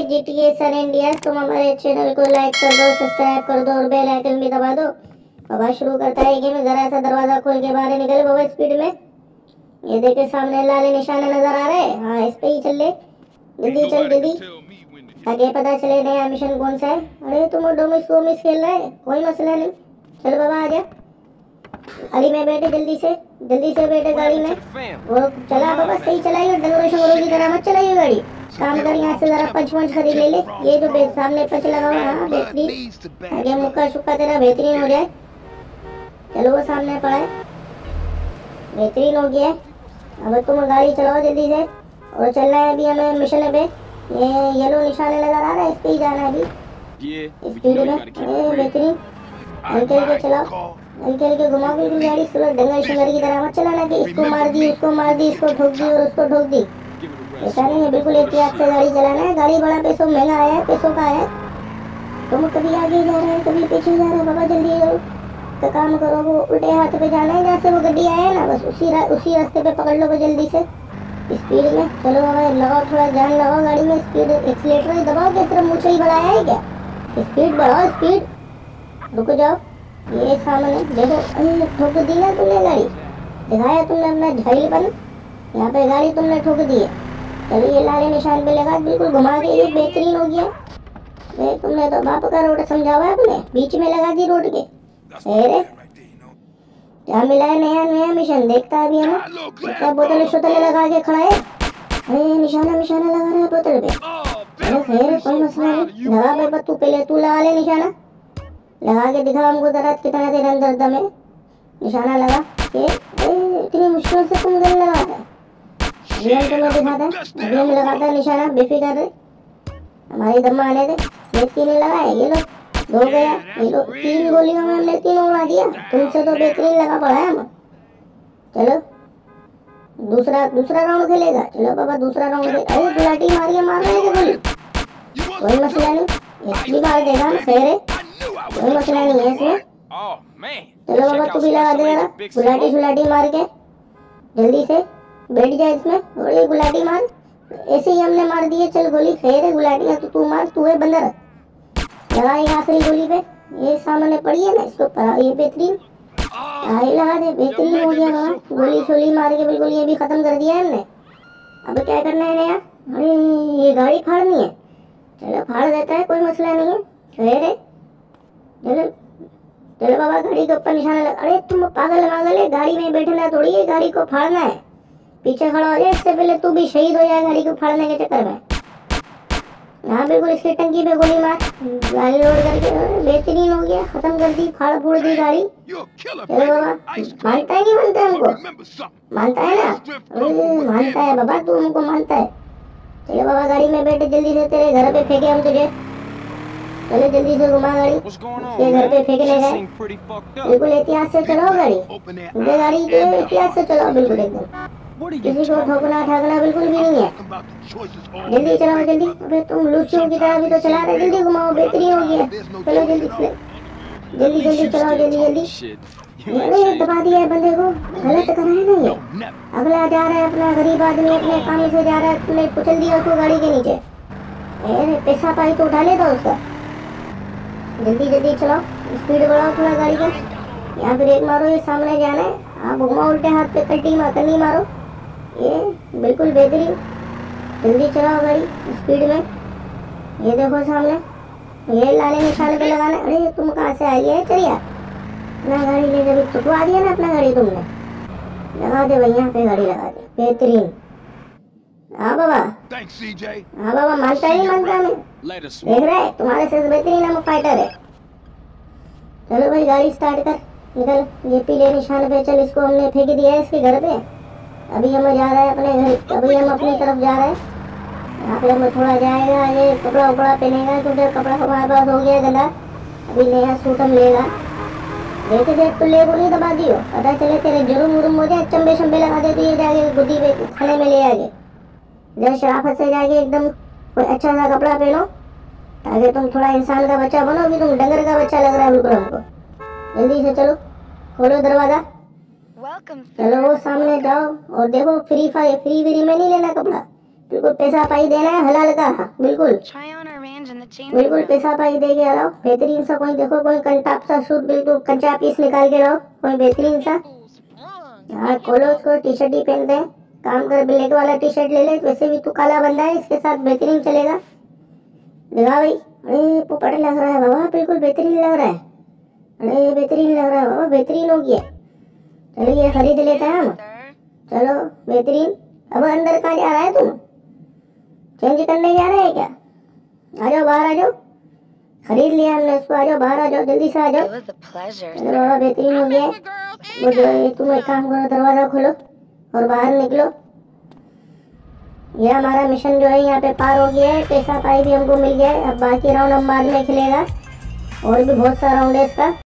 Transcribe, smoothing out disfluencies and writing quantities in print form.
GTA सन India. तुम हमारे channel को लाइक कर दो, सब्सक्राइब कर दो और बेल आइकन भी दबा दो। बाबा शुरू करता है गेम। जरा सा दरवाजा खोल के बाहर निकले बाबा स्पीड में। ये देखे सामने लाल निशाना नजर आ रहा है। हाँ, इस पे ही चल ले, जल्दी चल जल्दी, ताकि पता चले नया मिशन कौन सा है। अरे तुम डोमिस वोमिस खेल रहे है, कोई मसला नहीं। चल बाबा आजा, गाड़ी में बैठे, जल्दी से बैठे गाड़ी में। वो चला बाबा, सही चलाइए, डेकोरेशन वालों की तरह मत चलाइए गाड़ी। काम कर, यहाँ से जरा पंच खरीद ले ले। ये जो सामने पंच लगा हुआ है, बेहतरीन, आगे मुक्का शुक्का तेरा बेहतरीन हो जाए। चलो वो सामने पड़ा है, बेहतरीन हो गया है। अब तुम गाड़ी चलाओ जल्दी से, और चलना है अभी हमें मिशन पे। ये येलो निशाने नजर आ रहा है, इस पे ही जाना है अभी स्पीड में। बेहतरीन, हल्के हल्के चलाओ, हल्के हल्के घुमाओ बिल्कुल गाड़ी। सुबह डंगर शंगर की तरह मत चलाना कि इसको मार दी, उसको मार दी, इसको ठोक दी और उसको ठोक दी। ऐसा नहीं है, बिल्कुल एहतियात से गाड़ी चलाना है। गाड़ी बड़ा पैसों महंगा है, पैसों का है। तुम कभी आगे जा रहे हैं, कभी पीछे जा रहे हैं। बाबा जल्दी करो, तो काम करो। वो उल्टे हाथ पे जाना है, जहाँ से वो गड्डी आया है ना, बस उसी रास्ते पे पकड़ लो जल्दी से स्पीड में। चलो बाबा, लगाओ थोड़ा जान, लगाओ गाड़ी में स्पीड। एक्सीलेटर दबाओ क्या, सिर्फ मुझे ही बढ़ाया है क्या? स्पीड बढ़ाओ, स्पीड। रुक जाओ, ये सामने देखो, ठोक दी ना तुमने गाड़ी, दिखाया तुमने अपना झैलपन। यहाँ पे गाड़ी तुमने ठोक दी है। चलो ये लाल निशान पे लगा, बिल्कुल घुमा के, ये बेहतरीन हो गया। तुमने तो बाप का रोड समझा हुआ है, अपने बीच में लगा दी रोड के। अरे क्या मिला है नया मिशन, देखता है अभी हमें। क्या बोतल शोतल लगा के खड़ा है। अरे निशाना लगा रहा है बोतल पे। चलो खैर, कोई मसला नहीं, लगा भाई, तू पहले तू लगा ले निशाना, लगा के दिखा हमको जरा कितना तेरे अंदर दम है। निशाना लगा के, इतनी मुश्किल से तुम गन लगाता है। अभी हम तुम्हें दिखाता है, अभी हम लगाता है निशाना, बेफिक्र रहे, हमारी दम आने दे। ये तीन लगाए, ये लो दो गया, ये लो 3 गोलियों में हमने 3 उड़ा दिया। तुमसे तो बेहतरीन लगा पड़ा है हम। चलो दूसरा राउंड खेलेगा। चलो बाबा दूसरा राउंड खेल। अरे गुलाटी मारिए, मार रहे हैं गोली, कोई मसला नहीं, इसकी मार देगा हम, खैर है, कोई मसला नहीं है इसमें। चलो बाबा तू भी लगा दे जरा, गुलाटी मार के जल्दी से बैठ जाए इसमें। और ये गुलाटी मार, ऐसे ही हमने मार दिए। चल गोली, खैर है, गुलाटी तो तू मार, तू है बंदर। लगाएगा आखिरी गोली पे, ये सामने पड़ी है ना, इसको ये बेहतरीन आई लगा दे, बेहतरीन हो गया बाबा। गोली शोली मार के बिल्कुल ये भी खत्म कर दिया है हमने। अब क्या करना है नया? अरे ये गाड़ी फाड़नी है, चलो फाड़ देता है, कोई मसला नहीं है, खैर है। चलो बाबा गाड़ी के ऊपर निशाना लगा। अरे तुम पागल है, गाड़ी में बैठना थोड़ी है, गाड़ी को फाड़ना है। पीछे खड़ा हो जाए, इससे पहले तू भी शहीद हो जाए गाड़ी को फाड़ने के चक्कर में। यहाँ बिल्कुल इसकी टंकी पे गोली मार, गाड़ी लोड करके, बेहतरीन हो गया, खत्म कर दी, फाड़ फूड़ दी गाड़ी। चलो बाबा, मानता है नहीं मानता है हमको? मानता है ना? मानता है बाबा, तू हमको मानता है। चलो बाबा गाड़ी में बैठे, जल्दी से तेरे घर पे फेंके हम तुझे। चलो जल्दी से घुमा गाड़ी, उसके घर पे फेंकने गए। बिल्कुल एहतियात से चलाओ गाड़ी, मुझे गाड़ी जो एहतियात से चलाओ बिल्कुल एकदम, किसी को ठोकना ठाकना बिल्कुल भी नहीं है। जल्दी चलाओ जल्दी। अबे तुम लूचियों की तरह भी तो चला रहे, जल्दी घुमाओ, बेहतरीन हो गया। चलो जल्दी चलाओ, जल्दी। अरे दबा दिया है बंदे को, गलत कर रहे हैं ना ये। अगला जा रहा है, अपना गरीब आदमी अपने काम से जा रहा है, तुमने कुचल दिया उसको गाड़ी के नीचे। अरे पैसा पाई तो उठा लेता उसका। जल्दी चलाओ, स्पीड बढ़ाओ थोड़ा गाड़ी का। यहाँ ब्रेक मारो, ये सामने जाना है। आप घुमाओ उल्टे हाथ पे, कल्टी मारो, ये बिल्कुल बेहतरीन। जल्दी चलाओ गाड़ी स्पीड में। ये देखो सामने, ये लाले निशान पे लगाना। अरे तुम कहाँ से आई है चलिए, अपना गाड़ी ले जब टुटवा दिया ना अपना गाड़ी तुमने, लगा दे भाई, यहाँ पे गाड़ी लगा दे, बेहतरीन। हाँ बाबा, हाँ बाबा, मानता ही नहीं मानता हमें, देख रहे हैं तुम्हारे से बेहतरीन हम फाइटर है। चलो भाई गाड़ी स्टार्ट कर, निकल। ये पीले निशान पे चल, इसको हमने फेंक दिया है इसके घर पे। अभी हम जा रहे हैं अपने घर, अभी हम अपनी तरफ जा रहे हैं। यहाँ पे हम थोड़ा जाएगा, ये कपड़ा उपड़ा पहनेगा, क्योंकि कपड़ा हमारे पास हो गया गंदा। अभी नया सूट हम लेगा, देख तो ले को नहीं दबा दियो, पता चले तेरे जुर्म उर्म हो जाए, चंबे शंबे लगा दे तो ये जाके गुद्दी पे खाने में ले आगे। जब शराफत से जाके एकदम कोई अच्छा सा कपड़ा पहनो, ताकि तुम थोड़ा इंसान का बच्चा बनो। अभी तुम डंगर का बच्चा लग रहा है बिल्कुल हमको। जल्दी से चलो, खोलो दरवाजा। चलो वो सामने जाओ और देखो, फ्री में नहीं लेना कपड़ा, बिल्कुल पैसा पाई देना है हलाल का, बिल्कुल बिल्कुल पैसा पाई दे के लाओ बेहतरीन सा। कोई देखो कोई कंटाप सा सूट बिल्कुल कच्चा पीस निकाल के लाओ, कोई बेहतरीन सा। हाँ खोलो उसको, टी शर्ट ही पहनते हैं। काम कर, ब्लैक वाला टी शर्ट ले ले, वैसे भी तू काला बंदा है, इसके साथ बेहतरीन चलेगा। देखा भाई, अरे पोपट लग रहा है बाबा, बिल्कुल बेहतरीन लग रहा है। अरे बेहतरीन लग रहा है बाबा, बेहतरीन हो गया। चलिए खरीद लेते हैं हम, चलो बेहतरीन। अब अंदर कहाँ जा रहा है तुम, चेंज करने जा रहे हैं क्या? आ जाओ बाहर आ जाओ, खरीद लिया हमने इसको, आ जाओ बाहर आ जाओ, जल्दी से आ जाओ। चलो बाबा बेहतरीन हो गया। वो जो है तुम एक काम करो, दरवाजा खोलो और बाहर निकलो। ये हमारा मिशन जो है यहाँ पे पार हो गया है, पैसा पाई भी हमको मिल गया है। अब बाकी राउंड हम बाद में खेलेगा, और भी बहुत सा राउंड है इसका।